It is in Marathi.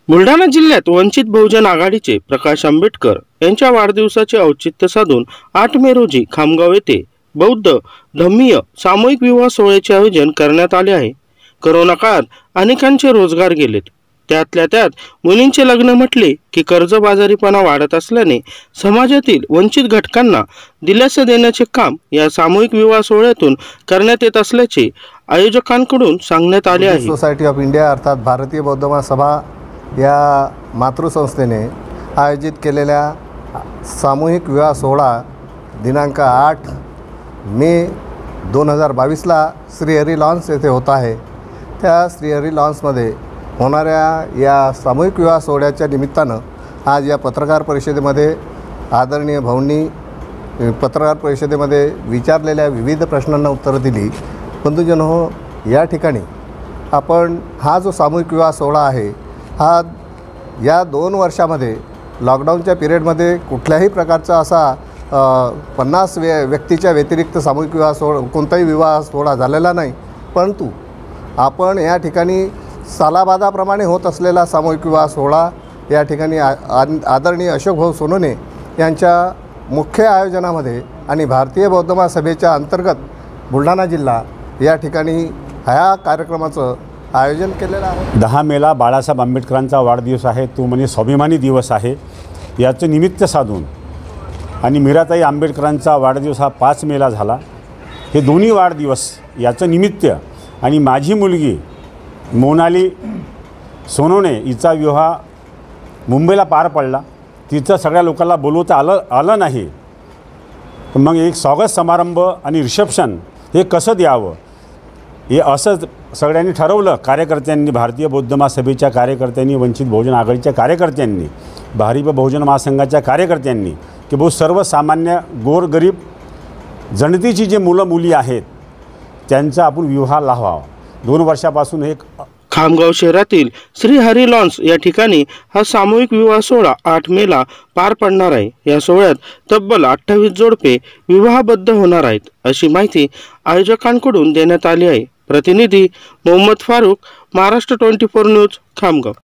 बुलढाणा जिल्ह्यात वंचित बहुजन आघाडीचे प्रकाश आंबेडकर यांच्या वाढदिवसाचे औचित्य साधून 8 मे रोजी खामगाव येथे बौद्ध धम्मीय सामूहिक विवाह सोहळ्याचे आयोजन करण्यात आले आहे। कोरोना काळात अनेकांचे रोजगार गेलेत, त्यातल्या त्यात मुलींचे लग्न म्हटले की कर्जबाजारीपणा वाढत असल्याने समाजातील वंचित घटकांना दिलासा देण्याचे काम या सामूहिक विवाह सोहळ्यातून करण्यात येत असल्याचे आयोजकांकडून सांगण्यात आले आहे। सोसायटी ऑफ इंडिया अर्थात भारतीय बौद्ध महासभा या मातृसंस्थेने आयोजित केलेल्या सामूहिक विवाह सोहळा दिनांक 8 मे 2022ला श्रीहरी लॉन्स येथे होत आहे। त्या श्रीहरी लॉन्समध्ये होणाऱ्या या सामूहिक विवाह सोहळ्याच्या निमित्तानं आज या पत्रकार परिषदेमध्ये आदरणीय भाऊंनी पत्रकार परिषदेमध्ये विचारलेल्या विविध प्रश्नांना उत्तरं दिली। बंधुजनो, या ठिकाणी आपण हा जो सामूहिक विवाह सोहळा आहे हा या 2 वर्षामध्ये लॉकडाऊनच्या पिरियडमध्ये कुठल्याही प्रकारचा असा 50 व्यक्तीच्या व्यतिरिक्त सामूहिक विवाह कोणताही विवाह सोहळा झालेला नाही, परंतु आपण या ठिकाणी सालाबादाप्रमाणे होत असलेला सामूहिक विवाह सोहळा या ठिकाणी आदरणीय अशोक भाऊ सोनोने यांच्या मुख्य आयोजनामध्ये आणि भारतीय बौद्ध महासभेच्या अंतर्गत बुलढाणा जिल्हा या ठिकाणी ह्या कार्यक्रमाचं आयोजन केलेलं आहे। 10 मेला बाळासाहेब आंबेडकरांचा वाढदिवस आहे, तो म्हणजे स्वाभिमानी दिवस आहे। याचं निमित्त साधून आणि मीराताई आंबेडकरांचा वाढदिवस हा 5 मेला झाला। हे दोन्ही वाढदिवस याचं निमित्त आणि माझी मुलगी मोनाली सोनोने हिचा विवाह मुंबईला पार पडला। तिचं सगळ्या लोकांना बोलवता आलं नाही, मग एक स्वागत समारंभ आणि रिसेप्शन हे कसं द्यावं हे असं सगळ्यांनी ठरवलं। कार्यकर्त्यांनी, भारतीय बौद्ध महासभेच्या कार्यकर्त्यांनी, वंचित बहुजन आघाडीच्या कार्यकर्त्यांनी, भारिप बहुजन महासंघाच्या कार्यकर्त्यांनी की बहुत सर्वसामान्य गोरगरीब जनतेची जे मुलं मुली आहेत त्यांचा आपण विवाह लावावा। 2 वर्षापासून एक खामगाव शहरातील श्रीहरी लॉन्स या ठिकाणी हा सामूहिक विवाह सोहळा 8 मेला पार पडणार आहे। या सोहळ्यात तब्बल 28 जोडपे विवाहबद्ध होणार आहेत, अशी माहिती आयोजकांकडून देण्यात आली आहे। प्रतिनिधी मोहम्मद फारूक, महाराष्ट्र 24 न्यूज, खामगाव।